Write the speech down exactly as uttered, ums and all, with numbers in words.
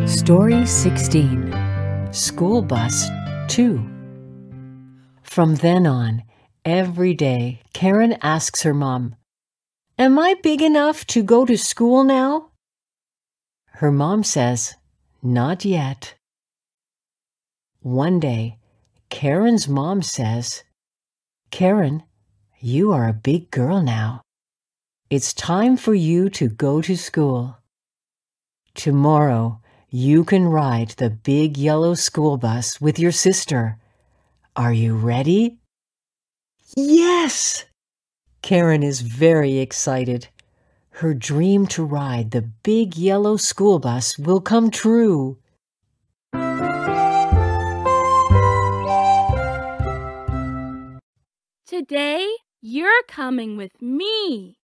Story sixteen. School Bus two. From then on, every day, Karen asks her mom, "Am I big enough to go to school now?" Her mom says, "Not yet." One day, Karen's mom says, "Karen, you are a big girl now. It's time for you to go to school. Tomorrow, you can ride the big yellow school bus with your sister. Are you ready?" Yes! Karen is very excited. Her dream to ride the big yellow school bus will come true. Today, you're coming with me.